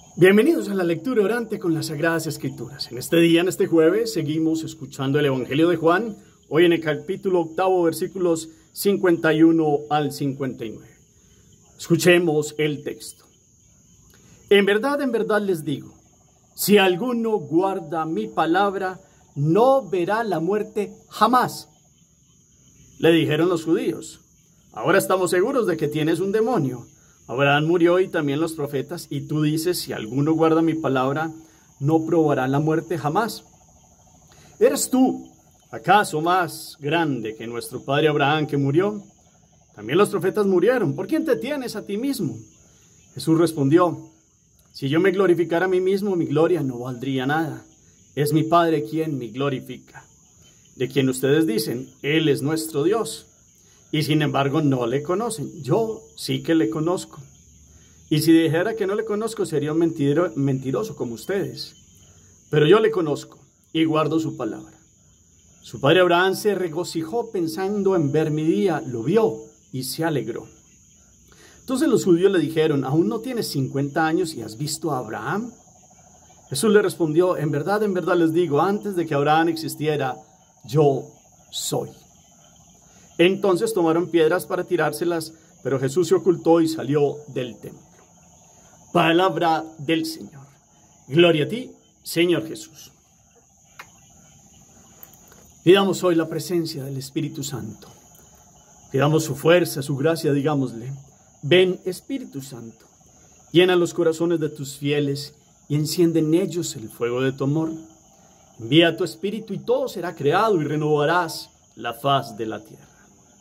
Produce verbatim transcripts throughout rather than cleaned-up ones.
Bienvenidos a la lectura orante con las Sagradas Escrituras. En este día, en este jueves, seguimos escuchando el Evangelio de Juan, hoy en el capítulo octavo, versículos cincuenta y uno al cincuenta y nueve. Escuchemos el texto. En verdad, en verdad les digo, si alguno guarda mi palabra, no verá la muerte jamás. Le dijeron los judíos, ahora estamos seguros de que tienes un demonio. Abraham murió y también los profetas, y tú dices, si alguno guarda mi palabra, no probará la muerte jamás. ¿Eres tú, acaso, más grande que nuestro padre Abraham que murió? También los profetas murieron. ¿Por quién te tienes a ti mismo? Jesús respondió, si yo me glorificara a mí mismo, mi gloria no valdría nada. Es mi Padre quien me glorifica, de quien ustedes dicen, Él es nuestro Dios. Y sin embargo no le conocen. Yo sí que le conozco. Y si dijera que no le conozco, sería un mentiro, mentiroso como ustedes. Pero yo le conozco y guardo su palabra. Su padre Abraham se regocijó pensando en ver mi día, lo vio y se alegró. Entonces los judíos le dijeron, ¿aún no tienes cincuenta años y has visto a Abraham? Jesús le respondió, en verdad, en verdad les digo, antes de que Abraham existiera, yo soy. Entonces tomaron piedras para tirárselas, pero Jesús se ocultó y salió del templo. Palabra del Señor. Gloria a ti, Señor Jesús. Pidamos hoy la presencia del Espíritu Santo. Pidamos su fuerza, su gracia, digámosle. Ven, Espíritu Santo, llena los corazones de tus fieles y enciende en ellos el fuego de tu amor. Envía tu Espíritu y todo será creado y renovarás la faz de la tierra.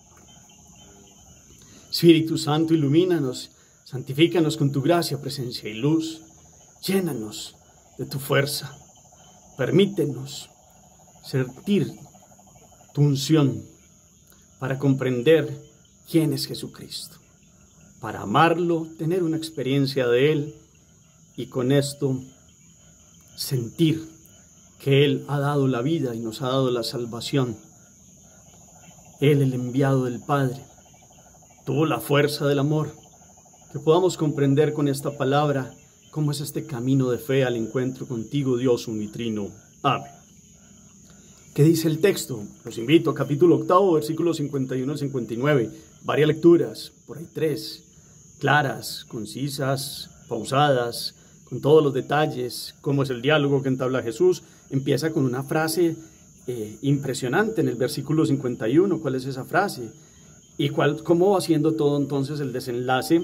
Espíritu Santo, ilumínanos, santifícanos con tu gracia, presencia y luz. Llénanos de tu fuerza. Permítenos sentir tu unción para comprender quién es Jesucristo, para amarlo, tener una experiencia de Él y con esto sentir que Él ha dado la vida y nos ha dado la salvación. Él, el enviado del Padre, tuvo la fuerza del amor, que podamos comprender con esta palabra cómo es este camino de fe al encuentro contigo, Dios unitrino. Amén. ¿Qué dice el texto? Los invito a capítulo octavo, versículos cincuenta y uno al cincuenta y nueve. Varias lecturas, por ahí tres, claras, concisas, pausadas, con todos los detalles, cómo es el diálogo que entabla Jesús. Empieza con una frase eh, impresionante en el versículo cincuenta y uno. ¿Cuál es esa frase? ¿Y cuál, cómo va haciendo todo entonces el desenlace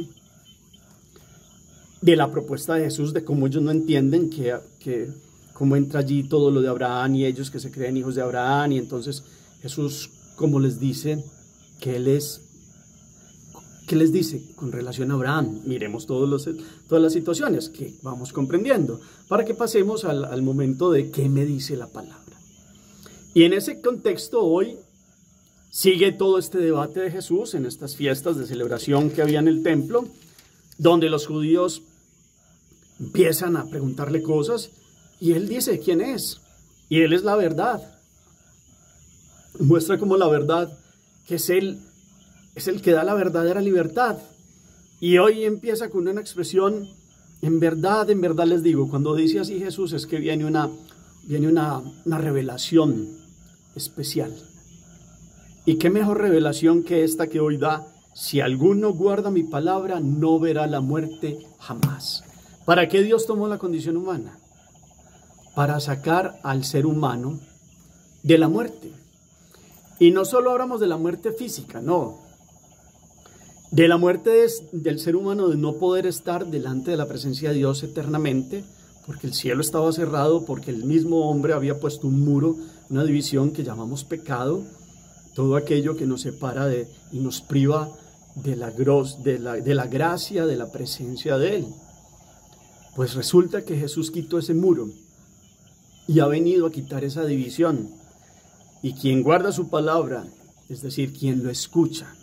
de la propuesta de Jesús, de cómo ellos no entienden que, que cómo entra allí todo lo de Abraham y ellos que se creen hijos de Abraham? Y entonces Jesús, ¿cómo les dice que Él es? ¿Qué les dice con relación a Abraham? Miremos todos los, todas las situaciones que vamos comprendiendo para que pasemos al, al momento de qué me dice la palabra. Y en ese contexto hoy sigue todo este debate de Jesús en estas fiestas de celebración que había en el templo, donde los judíos empiezan a preguntarle cosas y Él dice quién es. Y Él es la verdad. Muestra como la verdad, que es Él, es el que da la verdadera libertad. Y hoy empieza con una expresión, en verdad, en verdad les digo. Cuando dice así Jesús es que viene una, viene una, una revelación especial. Y qué mejor revelación que esta que hoy da. Si alguno guarda mi palabra, no verá la muerte jamás. ¿Para qué Dios tomó la condición humana? Para sacar al ser humano de la muerte. Y no solo hablamos de la muerte física, no. De la muerte es del ser humano de no poder estar delante de la presencia de Dios eternamente, porque el cielo estaba cerrado, porque el mismo hombre había puesto un muro, una división que llamamos pecado. Todo aquello que nos separa de, y nos priva de la, gros, de, la, de la gracia, de la presencia de Él. Pues resulta que Jesús quitó ese muro y ha venido a quitar esa división. Y quien guarda su palabra, es decir, quien lo escucha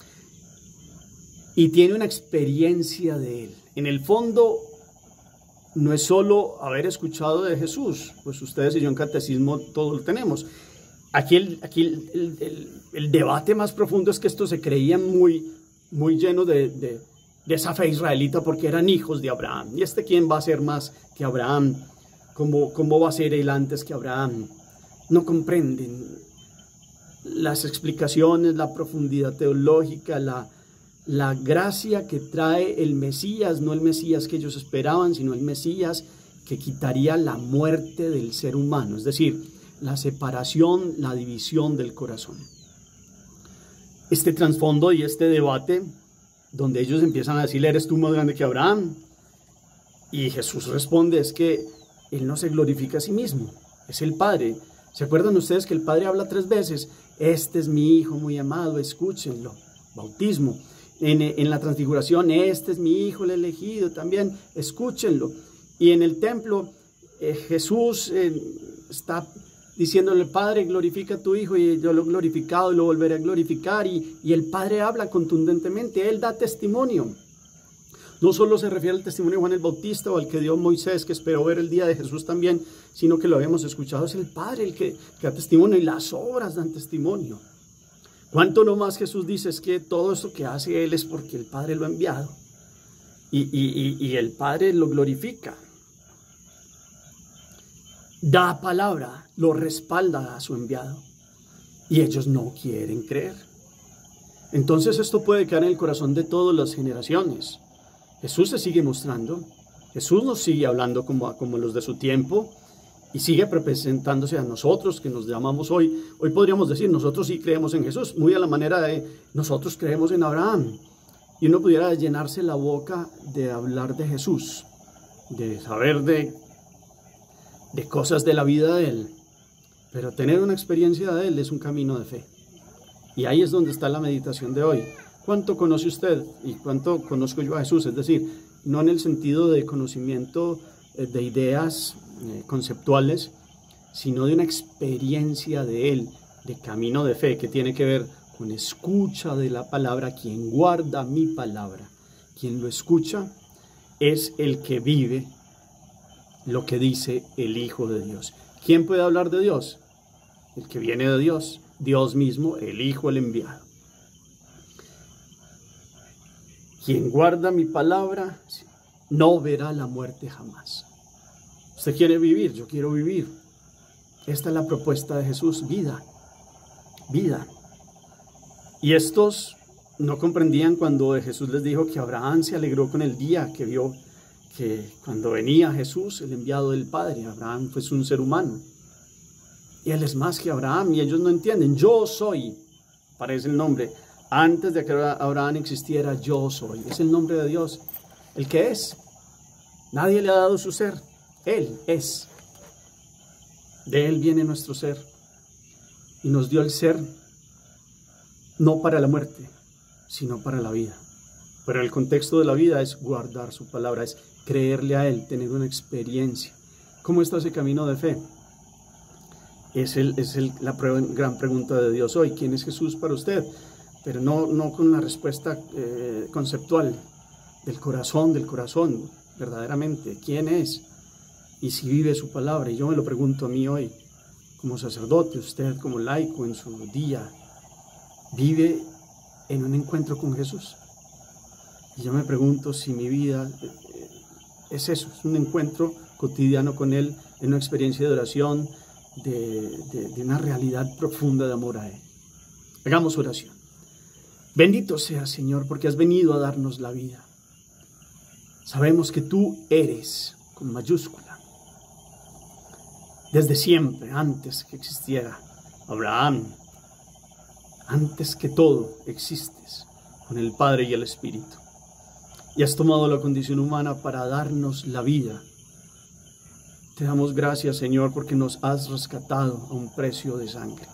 y tiene una experiencia de Él. En el fondo, no es solo haber escuchado de Jesús, pues ustedes y yo en catecismo todo lo tenemos. Aquí el, aquí el, el, el, el debate más profundo es que esto se creía muy, muy lleno de, de, de esa fe israelita porque eran hijos de Abraham. ¿Y este quién va a ser más que Abraham? ¿Cómo, cómo va a ser él antes que Abraham? No comprenden las explicaciones, la profundidad teológica, la, la gracia que trae el Mesías, no el Mesías que ellos esperaban, sino el Mesías que quitaría la muerte del ser humano, es decir, la separación, la división del corazón. Este trasfondo y este debate, donde ellos empiezan a decirle, ¿eres tú más grande que Abraham? Y Jesús responde, es que Él no se glorifica a sí mismo, es el Padre. ¿Se acuerdan ustedes que el Padre habla tres veces? Este es mi Hijo muy amado, escúchenlo. Bautismo. En, en la transfiguración, este es mi Hijo el elegido, también escúchenlo. Y en el templo, eh, Jesús eh, está diciéndole, Padre, glorifica a tu Hijo, y yo lo he glorificado y lo volveré a glorificar. Y, y el Padre habla contundentemente, Él da testimonio. No solo se refiere al testimonio de Juan el Bautista o al que dio Moisés, que esperó ver el día de Jesús también, sino que lo habíamos escuchado, es el Padre el que, que da testimonio, y las obras dan testimonio. ¿Cuánto no más Jesús dice? Es que todo esto que hace Él es porque el Padre lo ha enviado. Y, y, y, y el Padre lo glorifica. Da palabra, lo respalda a su enviado. Y ellos no quieren creer. Entonces esto puede quedar en el corazón de todas las generaciones. Jesús se sigue mostrando, Jesús nos sigue hablando como, como los de su tiempo y sigue presentándose a nosotros que nos llamamos hoy. Hoy podríamos decir, nosotros sí creemos en Jesús, muy a la manera de nosotros creemos en Abraham. Y uno pudiera llenarse la boca de hablar de Jesús, de saber de, de cosas de la vida de Él, pero tener una experiencia de Él es un camino de fe. Y ahí es donde está la meditación de hoy. ¿Cuánto conoce usted y cuánto conozco yo a Jesús? Es decir, no en el sentido de conocimiento de ideas eh, conceptuales, sino de una experiencia de Él, de camino de fe, que tiene que ver con escucha de la palabra. Quien guarda mi palabra, quien lo escucha, es el que vive lo que dice el Hijo de Dios. ¿Quién puede hablar de Dios? El que viene de Dios, Dios mismo, el Hijo, el enviado. Quien guarda mi palabra no verá la muerte jamás. Usted quiere vivir, yo quiero vivir. Esta es la propuesta de Jesús, vida, vida. Y estos no comprendían cuando Jesús les dijo que Abraham se alegró con el día que vio que cuando venía Jesús, el enviado del Padre, Abraham fue un ser humano. Y Él es más que Abraham y ellos no entienden. Yo soy, parece el nombre. Antes de que Abraham existiera, yo soy. Es el nombre de Dios, el que es. Nadie le ha dado su ser. Él es. De Él viene nuestro ser. Y nos dio el ser no para la muerte, sino para la vida. Pero el contexto de la vida es guardar su palabra, es creerle a Él, tener una experiencia. ¿Cómo está ese camino de fe? Es, el, es el, la prueba, gran pregunta de Dios hoy. ¿Quién es Jesús para usted? Pero no, no con la respuesta eh, conceptual, del corazón, del corazón, verdaderamente. ¿Quién es? Y si vive su palabra. Y yo me lo pregunto a mí hoy, como sacerdote, usted como laico en su día, ¿vive en un encuentro con Jesús? Y yo me pregunto si mi vida eh, es eso, es un encuentro cotidiano con Él, en una experiencia de oración, de, de, de una realidad profunda de amor a Él. Hagamos oración. Bendito seas, Señor, porque has venido a darnos la vida. Sabemos que tú eres, con mayúscula, desde siempre, antes que existiera Abraham, antes que todo existes, con el Padre y el Espíritu. Y has tomado la condición humana para darnos la vida. Te damos gracias, Señor, porque nos has rescatado a un precio de sangre.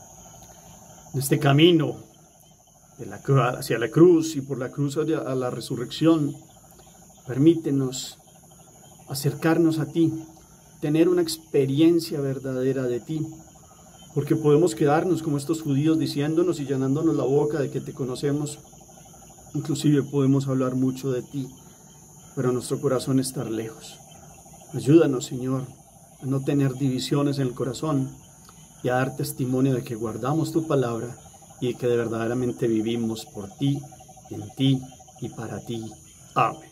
En este camino de la, hacia la cruz y por la cruz a la resurrección, permítenos acercarnos a ti, tener una experiencia verdadera de ti, porque podemos quedarnos como estos judíos diciéndonos y llenándonos la boca de que te conocemos, inclusive podemos hablar mucho de ti, pero nuestro corazón estar lejos. Ayúdanos, Señor, a no tener divisiones en el corazón y a dar testimonio de que guardamos tu palabra y que de verdaderamente vivimos por ti, en ti y para ti. Amén.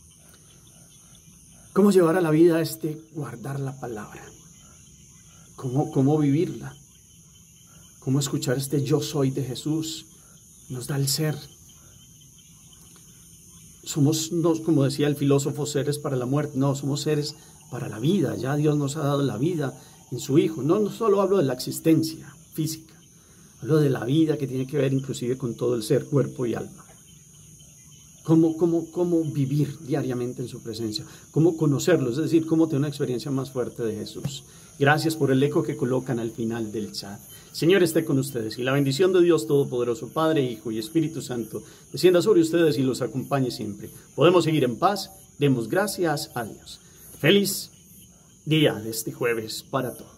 ¿Cómo llevar a la vida este guardar la palabra? ¿Cómo, cómo vivirla? ¿Cómo escuchar este yo soy de Jesús? Nos da el ser. Somos, no, como decía el filósofo, seres para la muerte. No, somos seres para la vida. Ya Dios nos ha dado la vida en su Hijo. No, no solo hablo de la existencia física. Hablo de la vida que tiene que ver inclusive con todo el ser, cuerpo y alma. Cómo, cómo, cómo vivir diariamente en su presencia, cómo conocerlo, es decir, cómo tener una experiencia más fuerte de Jesús. Gracias por el eco que colocan al final del chat. Señor esté con ustedes y la bendición de Dios Todopoderoso, Padre, Hijo y Espíritu Santo, descienda sobre ustedes y los acompañe siempre. Podemos seguir en paz, demos gracias a Dios. Feliz día de este jueves para todos.